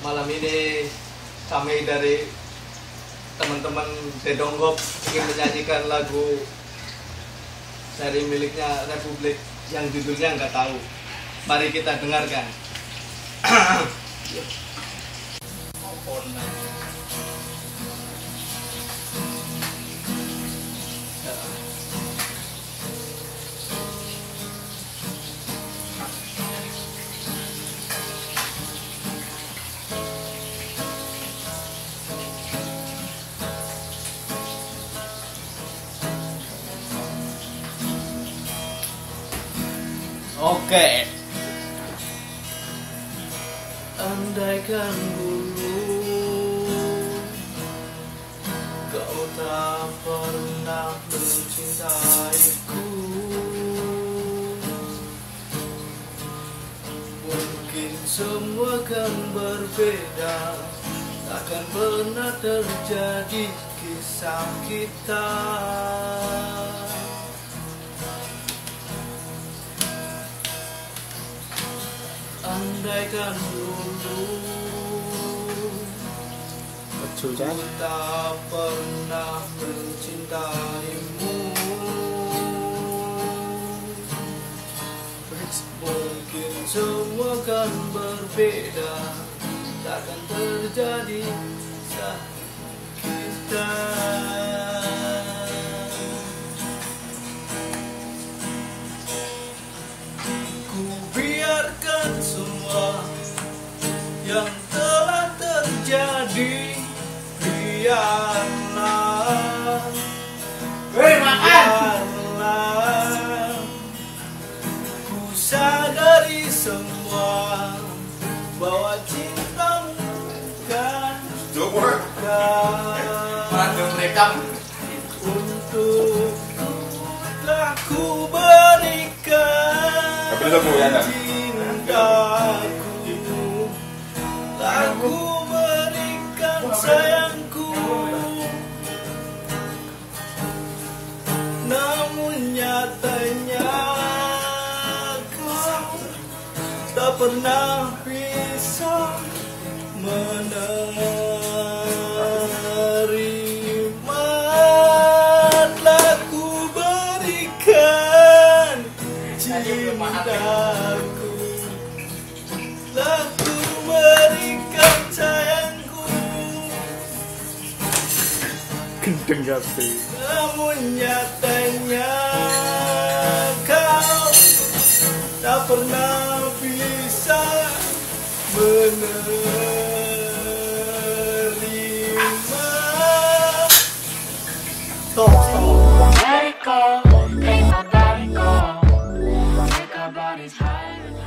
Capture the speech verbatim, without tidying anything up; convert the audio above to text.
malam ini kami dari teman-teman Dedonggop ingin menyanyikan lagu dari miliknya Republik yang judulnya nggak tahu. Mari kita dengarkan. Oke. Andaikan dulu kau tak pernah mencintaiku, mungkin semua kan berbeda, takkan pernah terjadi kisah kita. Andaikan dulu ku tak pernah mencintaimu, mungkin semua kan berbeda, takkan terjadi saat kita. Ku biarkan semua yang telah terjadi, biarlah, biarlah. Ku sadari semua bahwa cintamu kan bukan untukku, telah ku berikan cintaku, telah ku berikan sayangku, namun nyatanya kau tak pernah bisa menerima. Telah ku berikan cintaku, telah ku berikan sayangku, gendeng kabeh. namun nyatanya kau tak pernah bisa menerima. Stop, stop. Let it go, ain't nobody go. Make our bodies higher.